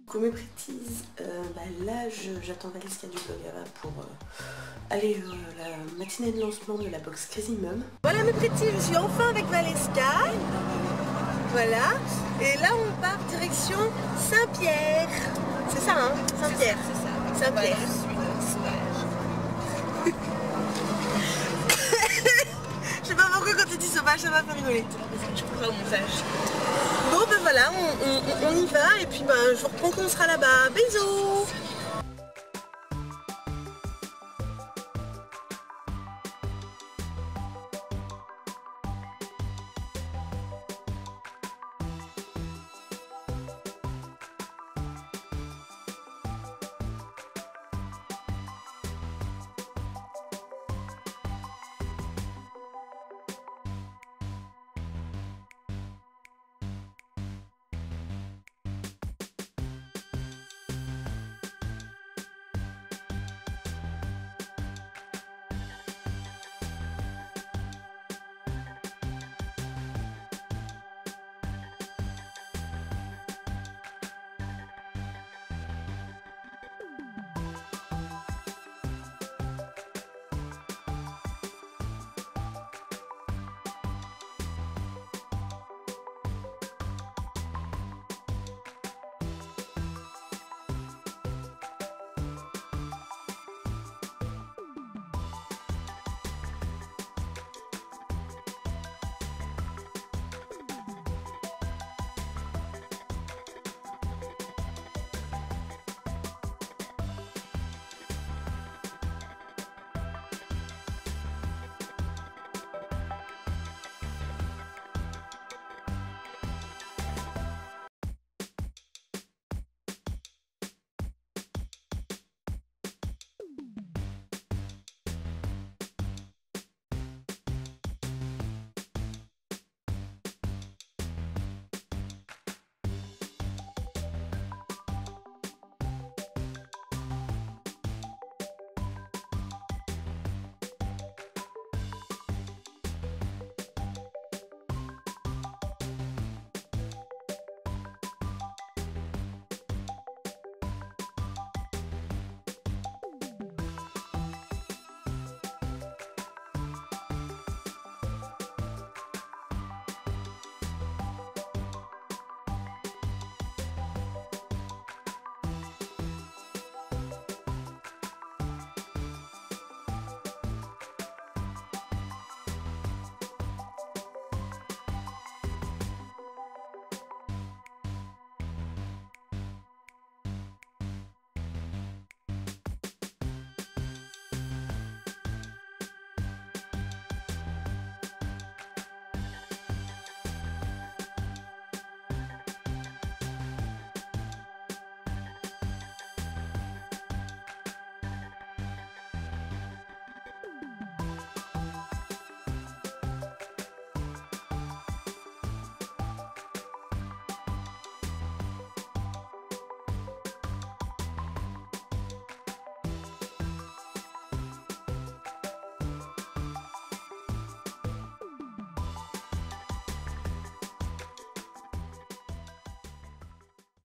Coucou mes pretties, là j'attends Valeska du Bulgara pour aller la matinée de lancement de la box Crazy Mum. Voilà mes pretties, je suis enfin avec Valeska. Voilà, et là on part direction Saint-Pierre. C'est ça hein, Saint-Pierre. C'est ça. Saint-Pierre. Je sais pas pourquoi quand tu dis sauvage ça m'a fait rigoler. Je comprends au montage. Bon ben voilà, on y va et puis ben je vous reprends quand on sera là-bas. Bisous.